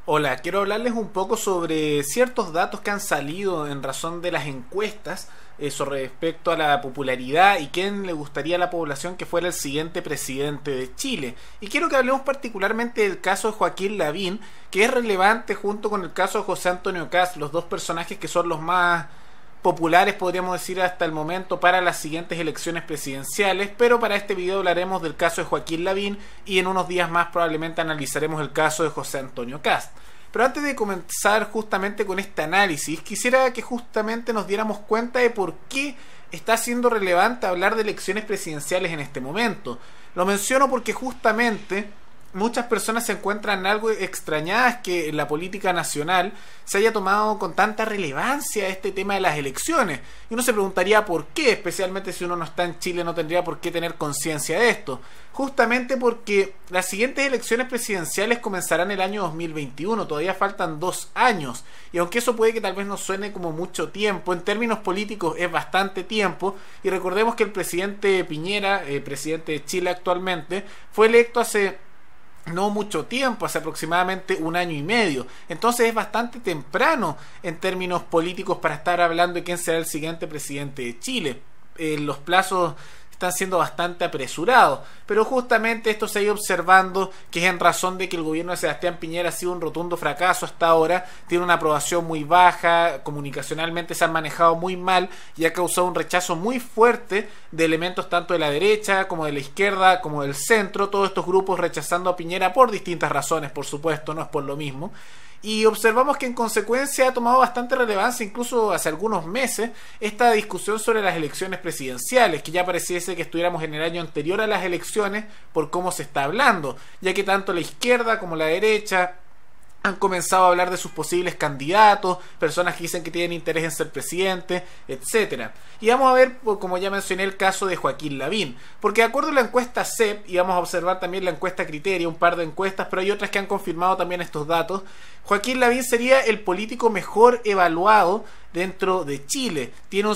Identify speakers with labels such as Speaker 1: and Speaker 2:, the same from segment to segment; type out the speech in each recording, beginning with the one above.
Speaker 1: Hola, quiero hablarles un poco sobre ciertos datos que han salido en razón de las encuestas sobre respecto a la popularidad y quién le gustaría a la población que fuera el siguiente presidente de Chile. Y quiero que hablemos particularmente del caso de Joaquín Lavín, que es relevante junto con el caso de José Antonio Kast, los dos personajes que son los más populares, podríamos decir, hasta el momento para las siguientes elecciones presidenciales. Pero para este video hablaremos del caso de Joaquín Lavín y en unos días más probablemente analizaremos el caso de José Antonio Kast. Pero antes de comenzar justamente con este análisis, quisiera que justamente nos diéramos cuenta de por qué está siendo relevante hablar de elecciones presidenciales en este momento. Lo menciono porque justamente muchas personas se encuentran algo extrañadas que en la política nacional se haya tomado con tanta relevancia este tema de las elecciones. Y uno se preguntaría por qué, especialmente si uno no está en Chile, no tendría por qué tener conciencia de esto. Justamente porque las siguientes elecciones presidenciales comenzarán el año 2021, todavía faltan 2 años. Y aunque eso puede que tal vez nos suene como mucho tiempo, en términos políticos es bastante tiempo. Y recordemos que el presidente Piñera, presidente de Chile actualmente, fue electo hace no mucho tiempo, hace aproximadamente 1 año y medio. Entonces es bastante temprano en términos políticos para estar hablando de quién será el siguiente presidente de Chile. Los plazos están siendo bastante apresurados, pero justamente esto se ha ido observando que es en razón de que el gobierno de Sebastián Piñera ha sido un rotundo fracaso hasta ahora, tiene una aprobación muy baja, comunicacionalmente se han manejado muy mal y ha causado un rechazo muy fuerte de elementos tanto de la derecha como de la izquierda como del centro, todos estos grupos rechazando a Piñera por distintas razones, por supuesto, no es por lo mismo. Y observamos que en consecuencia ha tomado bastante relevancia, incluso hace algunos meses, esta discusión sobre las elecciones presidenciales, que ya pareciese que estuviéramos en el año anterior a las elecciones por cómo se está hablando, ya que tanto la izquierda como la derecha han comenzado a hablar de sus posibles candidatos, personas que dicen que tienen interés en ser presidente, etcétera. Y vamos a ver, como ya mencioné, el caso de Joaquín Lavín, porque de acuerdo a la encuesta CEP, y vamos a observar también la encuesta Criteria, un par de encuestas, pero hay otras que han confirmado también estos datos, Joaquín Lavín sería el político mejor evaluado dentro de Chile. Tiene un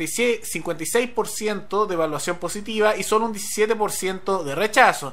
Speaker 1: 56% de evaluación positiva y solo un 17% de rechazo.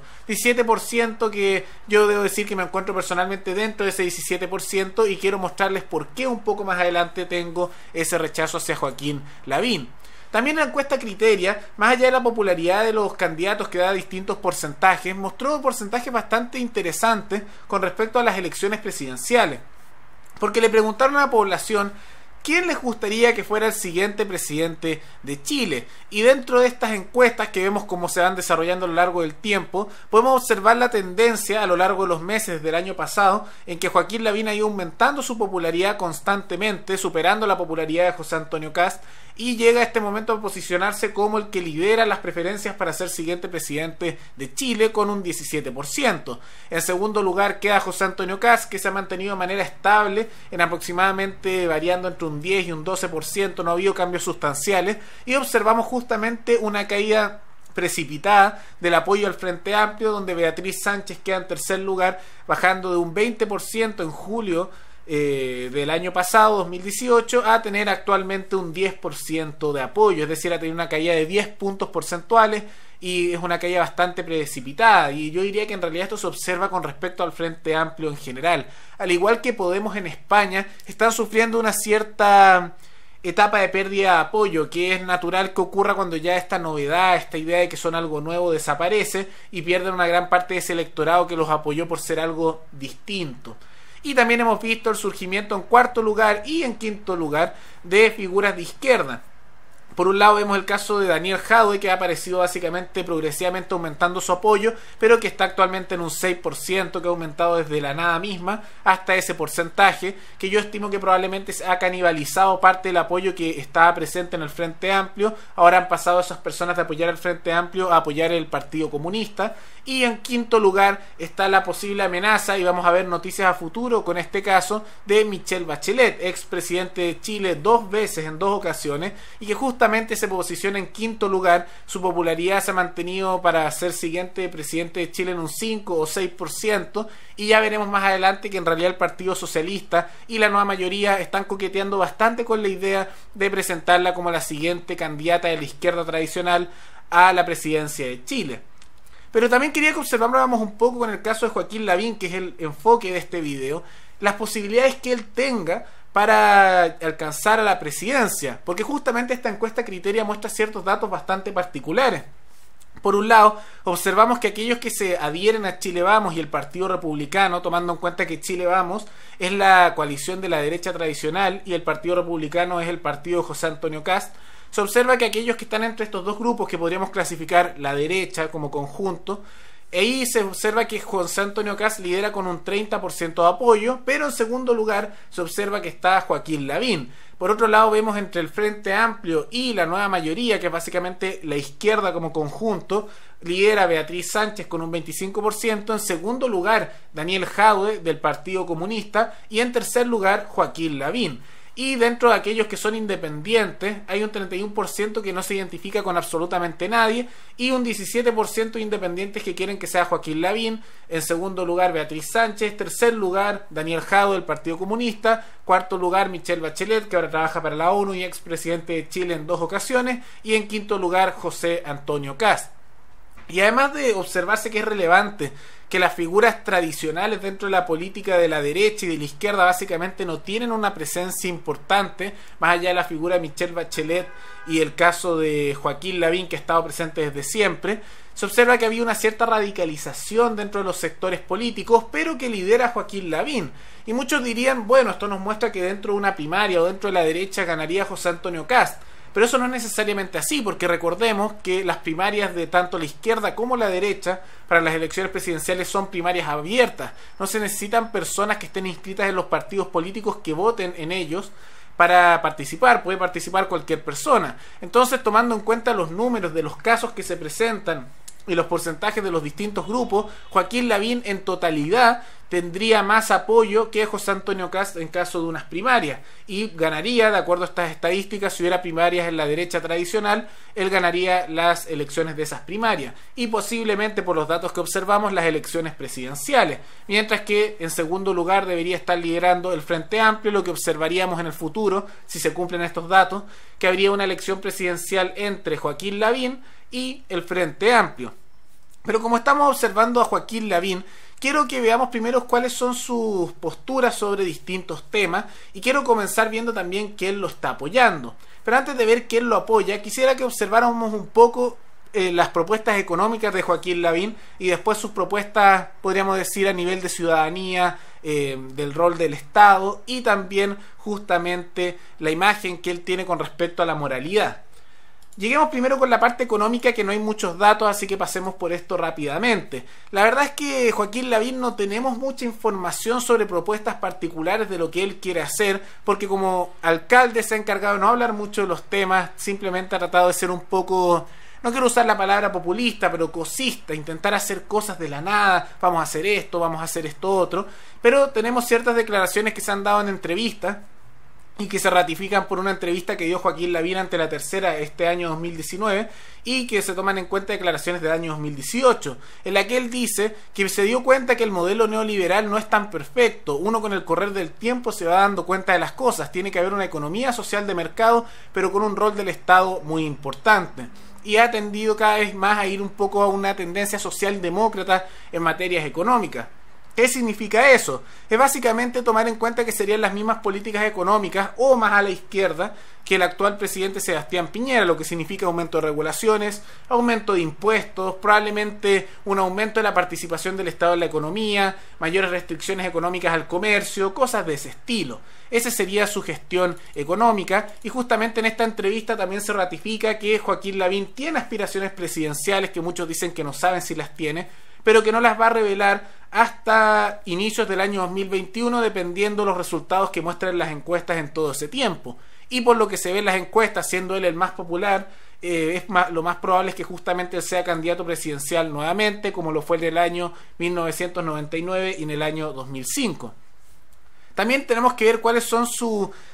Speaker 1: 17% que yo debo decir que me encuentro personalmente dentro de ese 17% y quiero mostrarles por qué un poco más adelante tengo ese rechazo hacia Joaquín Lavín. También la encuesta Criteria, más allá de la popularidad de los candidatos que da distintos porcentajes, mostró porcentajes bastante interesantes con respecto a las elecciones presidenciales. Porque le preguntaron a la población ¿quién les gustaría que fuera el siguiente presidente de Chile? Y dentro de estas encuestas que vemos cómo se van desarrollando a lo largo del tiempo, podemos observar la tendencia a lo largo de los meses del año pasado en que Joaquín Lavín ha ido aumentando su popularidad constantemente, superando la popularidad de José Antonio Kast, y llega a este momento a posicionarse como el que lidera las preferencias para ser siguiente presidente de Chile con un 17%. En segundo lugar queda José Antonio Kast, que se ha mantenido de manera estable en aproximadamente variando entre un 10 y un 12%, no ha habido cambios sustanciales, y observamos justamente una caída precipitada del apoyo al Frente Amplio, donde Beatriz Sánchez queda en tercer lugar, bajando de un 20% en julio del año pasado, 2018, a tener actualmente un 10% de apoyo, es decir, ha tenido una caída de 10 puntos porcentuales y es una caída bastante precipitada, y yo diría que en realidad esto se observa con respecto al Frente Amplio en general. Al igual que Podemos en España, están sufriendo una cierta etapa de pérdida de apoyo, que es natural que ocurra cuando ya esta novedad, esta idea de que son algo nuevo desaparece y pierden una gran parte de ese electorado que los apoyó por ser algo distinto. Y también hemos visto el surgimiento en cuarto lugar y en quinto lugar de figuras de izquierda. Por un lado vemos el caso de Daniel Jadwe, que ha aparecido básicamente progresivamente aumentando su apoyo, pero que está actualmente en un 6%, que ha aumentado desde la nada misma hasta ese porcentaje, que yo estimo que probablemente se ha canibalizado parte del apoyo que estaba presente en el Frente Amplio. Ahora han pasado esas personas de apoyar al Frente Amplio a apoyar el Partido Comunista. Y en quinto lugar está la posible amenaza, y vamos a ver noticias a futuro con este caso, de Michelle Bachelet, expresidente de Chile 2 veces en 2 ocasiones, y que justamente se posiciona en quinto lugar. Su popularidad se ha mantenido para ser siguiente presidente de Chile en un 5 o 6%, y ya veremos más adelante que en realidad el Partido Socialista y la nueva mayoría están coqueteando bastante con la idea de presentarla como la siguiente candidata de la izquierda tradicional a la presidencia de Chile. Pero también quería que observáramos un poco con el caso de Joaquín Lavín, que es el enfoque de este video. las posibilidades que él tenga para alcanzar a la presidencia, porque justamente esta encuesta Criteria muestra ciertos datos bastante particulares. Por un lado, observamos que aquellos que se adhieren a Chile Vamos y el Partido Republicano, tomando en cuenta que Chile Vamos es la coalición de la derecha tradicional y el Partido Republicano es el partido de José Antonio Kast, se observa que aquellos que están entre estos dos grupos, que podríamos clasificar la derecha como conjunto, ahí se observa que José Antonio Kast lidera con un 30% de apoyo, pero en segundo lugar se observa que está Joaquín Lavín. Por otro lado, vemos entre el Frente Amplio y la Nueva Mayoría, que es básicamente la izquierda como conjunto, lidera Beatriz Sánchez con un 25%, en segundo lugar Daniel Jadue del Partido Comunista y en tercer lugar Joaquín Lavín. Y dentro de aquellos que son independientes hay un 31% que no se identifica con absolutamente nadie y un 17% de independientes que quieren que sea Joaquín Lavín, en segundo lugar Beatriz Sánchez, tercer lugar Daniel Jadue del Partido Comunista, cuarto lugar Michelle Bachelet, que ahora trabaja para la ONU y expresidente de Chile en 2 ocasiones, y en quinto lugar José Antonio Kast. Y además de observarse que es relevante que las figuras tradicionales dentro de la política de la derecha y de la izquierda básicamente no tienen una presencia importante, más allá de la figura de Michelle Bachelet y el caso de Joaquín Lavín, que ha estado presente desde siempre, se observa que había una cierta radicalización dentro de los sectores políticos, pero que lidera Joaquín Lavín. Y muchos dirían, bueno, esto nos muestra que dentro de una primaria o dentro de la derecha ganaría José Antonio Kast. Pero eso no es necesariamente así, porque recordemos que las primarias de tanto la izquierda como la derecha para las elecciones presidenciales son primarias abiertas. No se necesitan personas que estén inscritas en los partidos políticos que voten en ellos para participar. Puede participar cualquier persona. Entonces, tomando en cuenta los números de los casos que se presentan y los porcentajes de los distintos grupos, Joaquín Lavín en totalidad tendría más apoyo que José Antonio Kast en caso de unas primarias y ganaría, de acuerdo a estas estadísticas, si hubiera primarias en la derecha tradicional, él ganaría las elecciones de esas primarias y posiblemente, por los datos que observamos, las elecciones presidenciales, mientras que en segundo lugar debería estar liderando el Frente Amplio. Lo que observaríamos en el futuro, si se cumplen estos datos, que habría una elección presidencial entre Joaquín Lavín y el Frente Amplio. Pero como estamos observando a Joaquín Lavín, quiero que veamos primero cuáles son sus posturas sobre distintos temas y quiero comenzar viendo también que él lo está apoyando. Pero antes de ver que él lo apoya, quisiera que observáramos un poco las propuestas económicas de Joaquín Lavín y después sus propuestas, podríamos decir, a nivel de ciudadanía, del rol del Estado y también justamente la imagen que él tiene con respecto a la moralidad. Lleguemos primero con la parte económica, que no hay muchos datos, así que pasemos por esto rápidamente. La verdad es que Joaquín Lavín no tenemos mucha información sobre propuestas particulares de lo que él quiere hacer, porque como alcalde se ha encargado de no hablar mucho de los temas, simplemente ha tratado de ser un poco, no quiero usar la palabra populista, pero cosista, intentar hacer cosas de la nada, vamos a hacer esto otro, pero tenemos ciertas declaraciones que se han dado en entrevistas, y que se ratifican por una entrevista que dio Joaquín Lavín ante La Tercera este año 2019 y que se toman en cuenta declaraciones del año 2018, en la que él dice que se dio cuenta que el modelo neoliberal no es tan perfecto. Uno con el correr del tiempo se va dando cuenta de las cosas. Tiene que haber una economía social de mercado, pero con un rol del Estado muy importante. Y ha tendido cada vez más a ir un poco a una tendencia socialdemócrata en materias económicas. ¿Qué significa eso? Es básicamente tomar en cuenta que serían las mismas políticas económicas o más a la izquierda que el actual presidente Sebastián Piñera, lo que significa aumento de regulaciones, aumento de impuestos, probablemente un aumento de la participación del Estado en la economía, mayores restricciones económicas al comercio, cosas de ese estilo. Esa sería su gestión económica y justamente en esta entrevista también se ratifica que Joaquín Lavín tiene aspiraciones presidenciales que muchos dicen que no saben si las tiene, pero que no las va a revelar hasta inicios del año 2021, dependiendo de los resultados que muestren las encuestas en todo ese tiempo. Y por lo que se ve en las encuestas, siendo él el más popular, lo más probable es que justamente él sea candidato presidencial nuevamente, como lo fue en el año 1999 y en el año 2005. También tenemos que ver cuáles son sus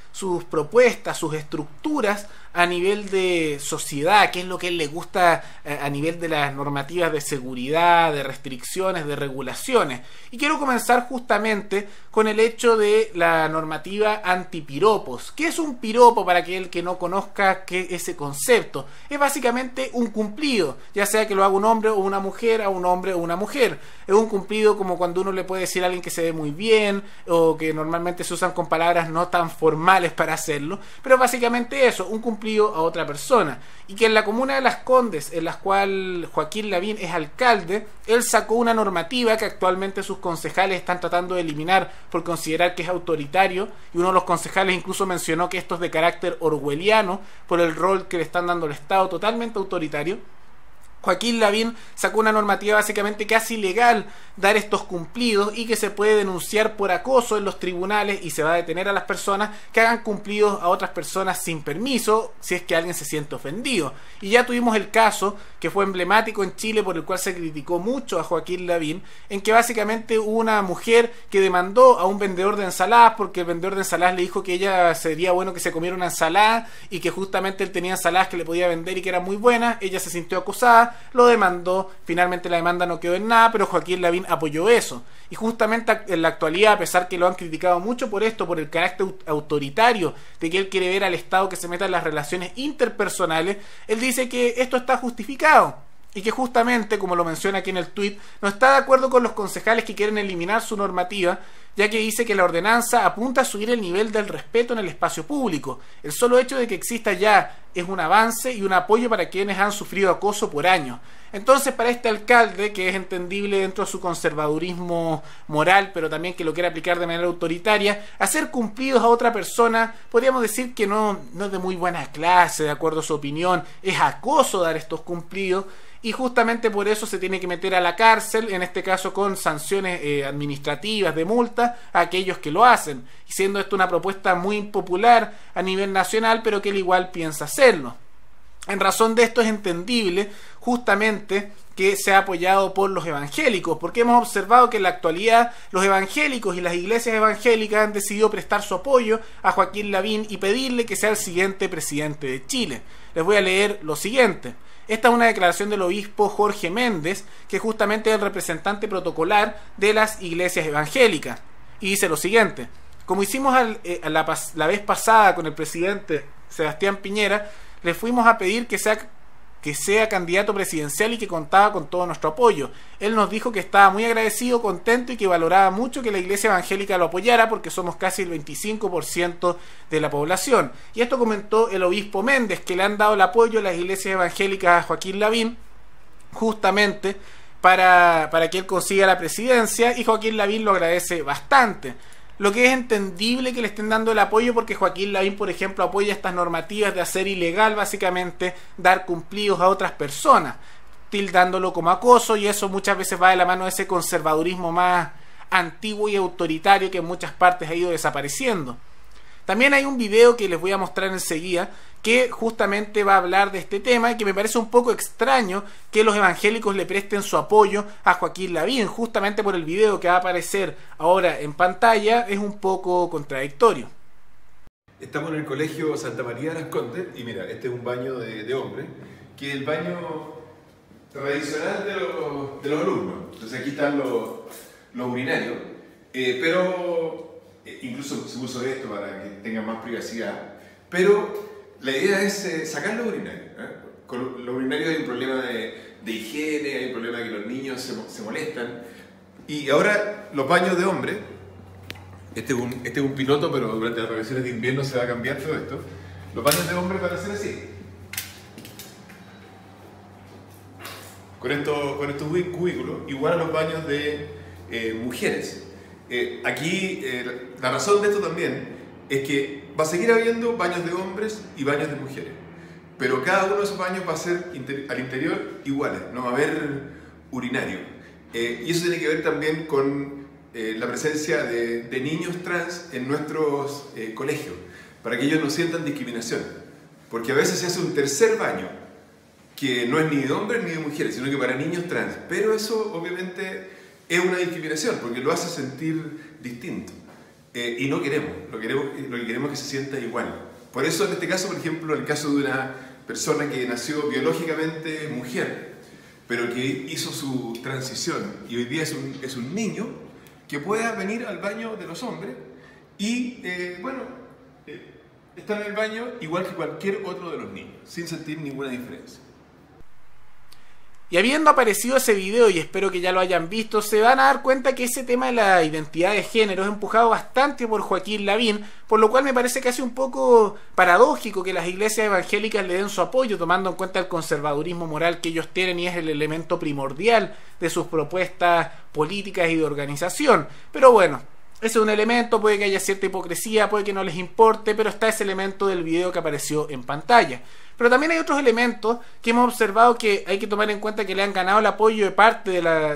Speaker 1: sus propuestas, sus estructuras a nivel de sociedad, qué es lo que a él le gusta a nivel de las normativas de seguridad, de restricciones, de regulaciones. Y quiero comenzar justamente con el hecho de la normativa antipiropos. ¿Qué es un piropo para aquel que no conozca ese concepto? Es básicamente un cumplido, ya sea que lo haga un hombre o una mujer, a un hombre o una mujer. Es un cumplido como cuando uno le puede decir a alguien que se ve muy bien, o que normalmente se usan con palabras no tan formales para hacerlo, pero básicamente eso, un cumplido a otra persona. Y que en la comuna de Las Condes, en la cual Joaquín Lavín es alcalde, él sacó una normativa que actualmente sus concejales están tratando de eliminar por considerar que es autoritario, y uno de los concejales incluso mencionó que esto es de carácter orwelliano por el rol que le están dando al Estado, totalmente autoritario. Joaquín Lavín sacó una normativa básicamente que hace ilegal dar estos cumplidos y que se puede denunciar por acoso en los tribunales y se va a detener a las personas que hagan cumplidos a otras personas sin permiso si es que alguien se siente ofendido. Y ya tuvimos el caso que fue emblemático en Chile, por el cual se criticó mucho a Joaquín Lavín, en que básicamente hubo una mujer que demandó a un vendedor de ensaladas porque el vendedor de ensaladas le dijo que ella sería bueno que se comiera una ensalada y que justamente él tenía ensaladas que le podía vender y que eran muy buenas. Ella se sintió acosada, lo demandó, finalmente la demanda no quedó en nada, pero Joaquín Lavín apoyó eso. Y justamente en la actualidad, a pesar que lo han criticado mucho por esto, por el carácter autoritario de que él quiere ver al Estado que se meta en las relaciones interpersonales, él dice que esto está justificado y que justamente, como lo menciona aquí en el tuit, no está de acuerdo con los concejales que quieren eliminar su normativa, ya que dice que la ordenanza apunta a subir el nivel del respeto en el espacio público. El solo hecho de que exista ya es un avance y un apoyo para quienes han sufrido acoso por años. Entonces, para este alcalde, que es entendible dentro de su conservadurismo moral, pero también que lo quiere aplicar de manera autoritaria, hacer cumplidos a otra persona, podríamos decir que no es de muy buena clase, de acuerdo a su opinión, es acoso dar estos cumplidos, y justamente por eso se tiene que meter a la cárcel, en este caso con sanciones administrativas de multa a aquellos que lo hacen, y siendo esto una propuesta muy impopular a nivel nacional, pero que él igual piensa hacerlo. En razón de esto es entendible justamente que sea apoyado por los evangélicos, porque hemos observado que en la actualidad los evangélicos y las iglesias evangélicas han decidido prestar su apoyo a Joaquín Lavín y pedirle que sea el siguiente presidente de Chile. Les voy a leer lo siguiente. Esta es una declaración del obispo Jorge Méndez, que justamente es el representante protocolar de las iglesias evangélicas. Y dice lo siguiente: como hicimos la vez pasada con el presidente Sebastián Piñera, le fuimos a pedir que sea candidato presidencial y que contaba con todo nuestro apoyo. Él nos dijo que estaba muy agradecido, contento y que valoraba mucho que la iglesia evangélica lo apoyara porque somos casi el 25% de la población. Y esto comentó el obispo Méndez, que le han dado el apoyo a las iglesias evangélicas a Joaquín Lavín justamente para que él consiga la presidencia, y Joaquín Lavín lo agradece bastante. Lo que es entendible que le estén dando el apoyo porque Joaquín Lavín, por ejemplo, apoya estas normativas de hacer ilegal básicamente dar cumplidos a otras personas, tildándolo como acoso, y eso muchas veces va de la mano de ese conservadurismo más antiguo y autoritario que en muchas partes ha ido desapareciendo. También hay un video que les voy a mostrar enseguida que justamente va a hablar de este tema y que me parece un poco extraño que los evangélicos le presten su apoyo a Joaquín Lavín, justamente por el video que va a aparecer ahora en pantalla. Es un poco contradictorio.
Speaker 2: Estamos en el colegio Santa María de Las Condes y mira, este es un baño de hombres, que es el baño tradicional de los alumnos. Entonces aquí están los urinarios, pero incluso se puso esto para que tengan más privacidad, pero la idea es sacar los urinarios. Con los urinarios hay un problema de higiene, hay un problema de que los niños se molestan, y ahora los baños de hombres, este es un piloto, pero durante las vacaciones de invierno se va a cambiar todo esto. Los baños de hombres van a ser así, con estos cubículos, igual a los baños de mujeres. Aquí la razón de esto también es que va a seguir habiendo baños de hombres y baños de mujeres, pero cada uno de esos baños va a ser al interior iguales, no va a haber urinario. Y eso tiene que ver también con la presencia de niños trans en nuestros colegios, para que ellos no sientan discriminación, porque a veces se hace un tercer baño que no es ni de hombres ni de mujeres, sino que para niños trans, pero eso obviamente es una discriminación porque lo hace sentir distinto. y no queremos, lo que queremos es que se sienta igual. Por eso en este caso, por ejemplo, el caso de una persona que nació biológicamente mujer, pero que hizo su transición y hoy día es un niño que pueda venir al baño de los hombres y, estar en el baño igual que cualquier otro de los niños, sin sentir ninguna diferencia.
Speaker 1: Y habiendo aparecido ese video, y espero que ya lo hayan visto, se van a dar cuenta que ese tema de la identidad de género es empujado bastante por Joaquín Lavín, por lo cual me parece casi un poco paradójico que las iglesias evangélicas le den su apoyo, tomando en cuenta el conservadurismo moral que ellos tienen y es el elemento primordial de sus propuestas políticas y de organización. Pero bueno, ese es un elemento, puede que haya cierta hipocresía, puede que no les importe, pero está ese elemento del video que apareció en pantalla. Pero también hay otros elementos que hemos observado que hay que tomar en cuenta que le han ganado el apoyo de parte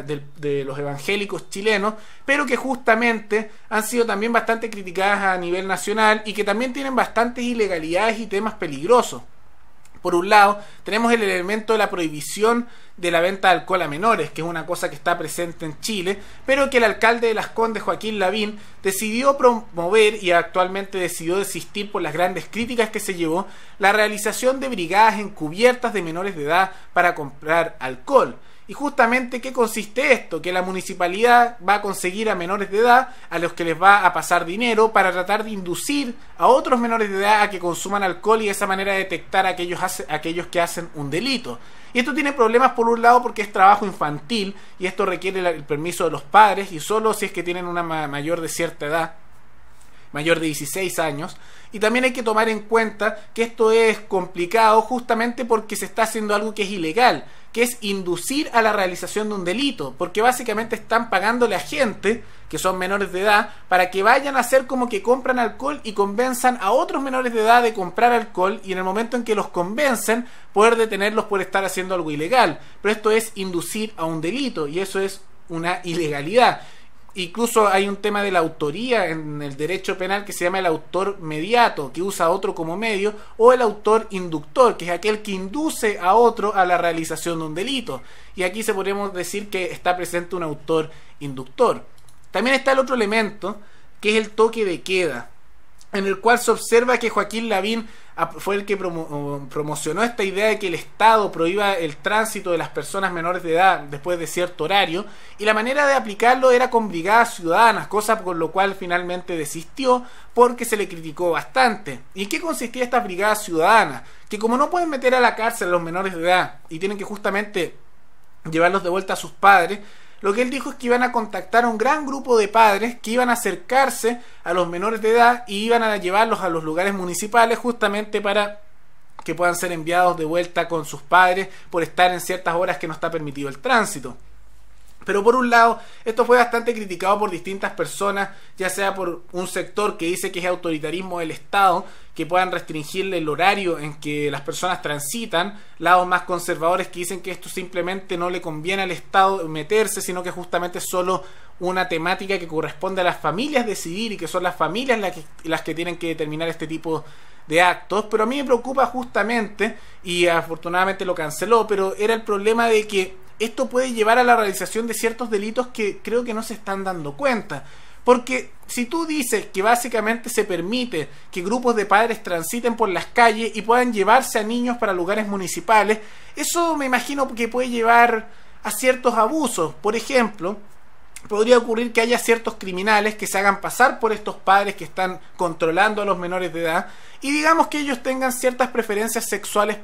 Speaker 1: de los evangélicos chilenos, pero que justamente han sido también bastante criticadas a nivel nacional y que también tienen bastantes ilegalidades y temas peligrosos. Por un lado, tenemos el elemento de la prohibición de la venta de alcohol a menores, que es una cosa que está presente en Chile, pero que el alcalde de Las Condes, Joaquín Lavín, decidió promover y actualmente decidió desistir por las grandes críticas que se llevó la realización de brigadas encubiertas de menores de edad para comprar alcohol. Y justamente, ¿qué consiste esto? Que la municipalidad va a conseguir a menores de edad a los que les va a pasar dinero para tratar de inducir a otros menores de edad a que consuman alcohol y de esa manera detectar a aquellos que hacen un delito. Y esto tiene problemas por un lado porque es trabajo infantil y esto requiere el permiso de los padres y solo si es que tienen una mayor de cierta edad, mayor de 16 años. Y también hay que tomar en cuenta que esto es complicado justamente porque se está haciendo algo que es ilegal, que es inducir a la realización de un delito, porque básicamente están pagándole a gente que son menores de edad para que vayan a hacer como que compran alcohol y convenzan a otros menores de edad de comprar alcohol y en el momento en que los convencen poder detenerlos por estar haciendo algo ilegal. Pero esto es inducir a un delito y eso es una ilegalidad. Incluso hay un tema de la autoría en el derecho penal que se llama el autor mediato, que usa a otro como medio, o el autor inductor, que es aquel que induce a otro a la realización de un delito. Y aquí se podemos decir que está presente un autor inductor. También está el otro elemento, que es el toque de queda, en el cual se observa que Joaquín Lavín fue el que promocionó esta idea de que el Estado prohíba el tránsito de las personas menores de edad después de cierto horario, y la manera de aplicarlo era con brigadas ciudadanas, cosa por lo cual finalmente desistió porque se le criticó bastante. ¿Y en qué consistía estas brigadas ciudadanas? Que como no pueden meter a la cárcel a los menores de edad y tienen que justamente llevarlos de vuelta a sus padres, lo que él dijo es que iban a contactar a un gran grupo de padres que iban a acercarse a los menores de edad y iban a llevarlos a los lugares municipales justamente para que puedan ser enviados de vuelta con sus padres por estar en ciertas horas que no está permitido el tránsito. Pero por un lado, esto fue bastante criticado por distintas personas, ya sea por un sector que dice que es autoritarismo del Estado, que puedan restringirle el horario en que las personas transitan, lados más conservadores que dicen que esto simplemente no le conviene al Estado meterse, sino que justamente es solo una temática que corresponde a las familias decidir y que son las familias las que tienen que determinar este tipo de actos. Pero a mí me preocupa justamente, y afortunadamente lo canceló, pero era el problema de que esto puede llevar a la realización de ciertos delitos que creo que no se están dando cuenta. Porque si tú dices que básicamente se permite que grupos de padres transiten por las calles y puedan llevarse a niños para lugares municipales, eso me imagino que puede llevar a ciertos abusos. Por ejemplo, podría ocurrir que haya ciertos criminales que se hagan pasar por estos padres que están controlando a los menores de edad y digamos que ellos tengan ciertas preferencias sexuales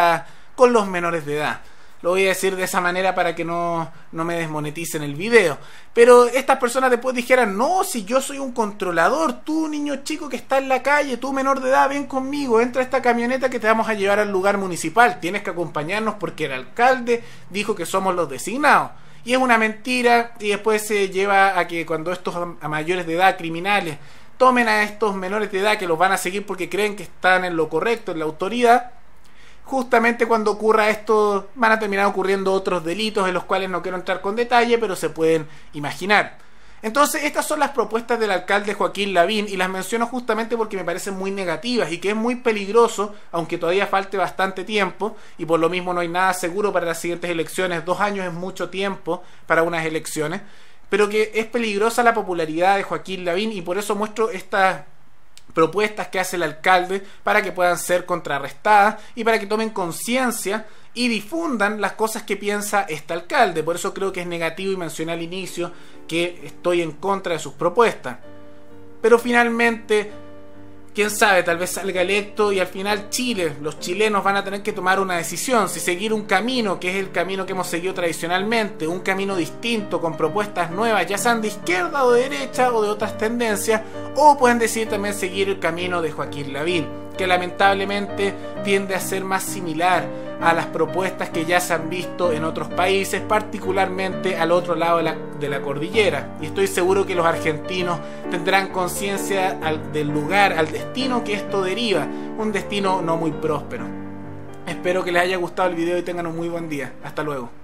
Speaker 1: con los menores de edad. Lo voy a decir de esa manera para que no me desmoneticen el video. Pero estas personas después dijeran, no, si yo soy un controlador, tú niño chico que está en la calle, tú menor de edad, ven conmigo, entra a esta camioneta que te vamos a llevar al lugar municipal, tienes que acompañarnos porque el alcalde dijo que somos los designados. Y es una mentira y después se lleva a que cuando estos a mayores de edad criminales tomen a estos menores de edad que los van a seguir porque creen que están en lo correcto, en la autoridad, justamente cuando ocurra esto van a terminar ocurriendo otros delitos en los cuales no quiero entrar con detalle, pero se pueden imaginar. Entonces estas son las propuestas del alcalde Joaquín Lavín y las menciono justamente porque me parecen muy negativas y que es muy peligroso, aunque todavía falte bastante tiempo y por lo mismo no hay nada seguro para las siguientes elecciones. 2 años es mucho tiempo para unas elecciones, pero que es peligrosa la popularidad de Joaquín Lavín, y por eso muestro estas propuestas que hace el alcalde para que puedan ser contrarrestadas y para que tomen conciencia y difundan las cosas que piensa este alcalde. Por eso creo que es negativo, y mencioné al inicio que estoy en contra de sus propuestas. Pero finalmente, quién sabe, tal vez salga electo y al final Chile, los chilenos van a tener que tomar una decisión, si seguir un camino que es el camino que hemos seguido tradicionalmente, un camino distinto con propuestas nuevas, ya sean de izquierda o de derecha o de otras tendencias, o pueden decidir también seguir el camino de Joaquín Lavín, que lamentablemente tiende a ser más similar a las propuestas que ya se han visto en otros países, particularmente al otro lado de la cordillera. Y estoy seguro que los argentinos tendrán conciencia del lugar, al destino que esto deriva, un destino no muy próspero. Espero que les haya gustado el video y tengan un muy buen día. Hasta luego.